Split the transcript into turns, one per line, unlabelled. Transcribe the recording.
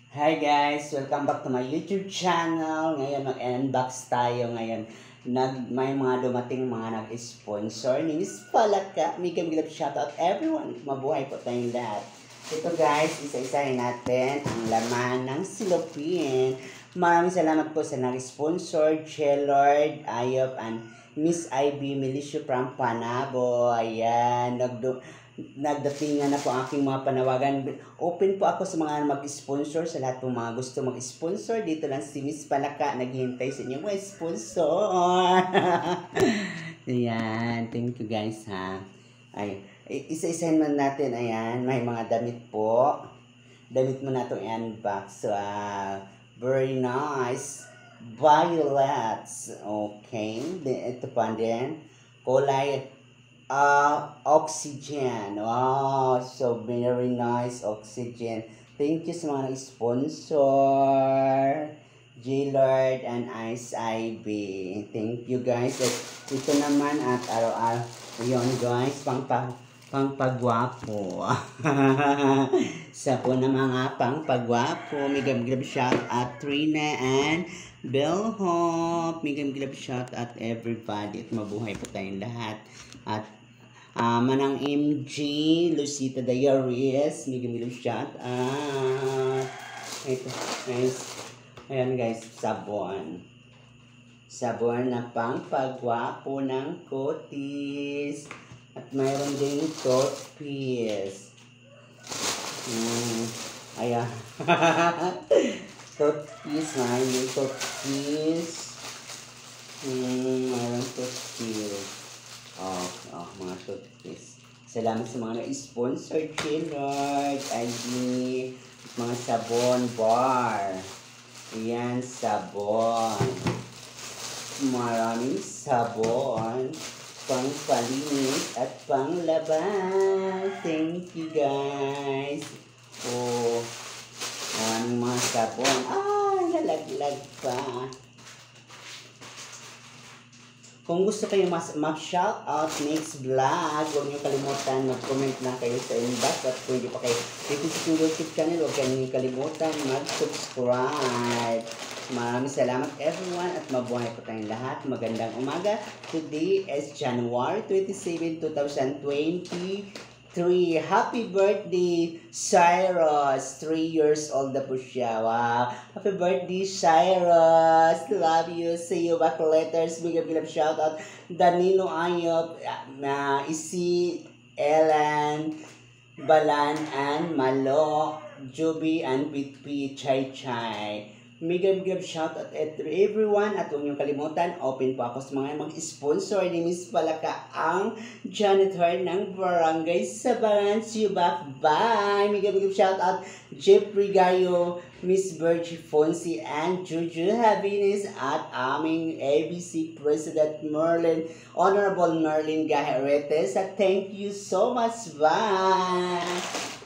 Hi guys! Welcome back to my YouTube channel. Ngayon mag-unbox tayo ngayon. May mga dumating mga nag-sponsor ni Miss Palaka. Miguel shoutout everyone. Mabuhay po tayong lahat. Ito guys, isa-isahin natin ang laman ng silopin. Maraming salamat po sa nag-sponsor, Lord Ayop and Miss IB Milicio from Panabo. Ayan, nagdatingan na po ang aking mga panawagan. Open po ako sa mga mag-sponsor, sa lahat ng mga gusto mag-sponsor. Dito lang si Miss Palaka, naghihintay sa inyong mga sponsor. Ayan, thank you guys ha. Ay, isa-isahin man natin, ayan, may mga damit po. Damit mo na itong unbox. So, very nice. Violets. Okay, ito pa din. Kulay oxygen. Wow, so very nice oxygen. Thank you sa mga sponsor, J-Lord and Ice IB. Thank you guys. At ito naman at araw-araw. Yun guys, pangpagwapo. Sa po na mga pangpagwapo. Migam-gilab shout at Trina and Bellhop. Migam-gilab shout at everybody. At mabuhay po tayong lahat. At Manang MG, Lucita Diaries, migam-gilab shout at ito guys. Ayan guys, sabon. Sabon na pangpagwapo ng kutis. At mayroon din toothpaste. Ayan. Toothpaste, mayroon toothpaste. Mayroon toothpaste. Mga toothpaste. Salamat sa mga na-sponsor, Lord, ID, mga sabon bar. Ayan, sabon. Maraming sabon. Pangpalinis at panglabas. Thank you guys. Maraming mga sabon. Nalaglag pa. Kung gusto kayo mag-shoutout next vlog, huwag niyo kalimutan mag-comment lang kayo sa inbox. At kung hindi pa kayo dito sa YouTube channel, huwag kayo kalimutan mag-subscribe. Maraming salamat everyone at mabuhay po tayong lahat. Magandang umaga. Today is January 27, 2023. Happy birthday, Cyrus. 3 years old na po siya. Wow. Happy birthday, Cyrus. Love you. See you back letters. Big shout out. Danilo Ayop, Isi, Ellen, Balan, and Malo, Juby, and Pitpi, Chai Chai. Mega shout out at everyone at huwag niyong kalimutan, open po ako sa mga mag-sponsor ni Miss Palaka, ang janitor ng Barangay Sabangan, Subak. Bye! Mega shout out Jeffrey Gayo, Miss Virgie Fonsi, and Juju Happiness at aming ABC President Merlin, Honorable Merlin Gaheretes. Thank you so much. Bye!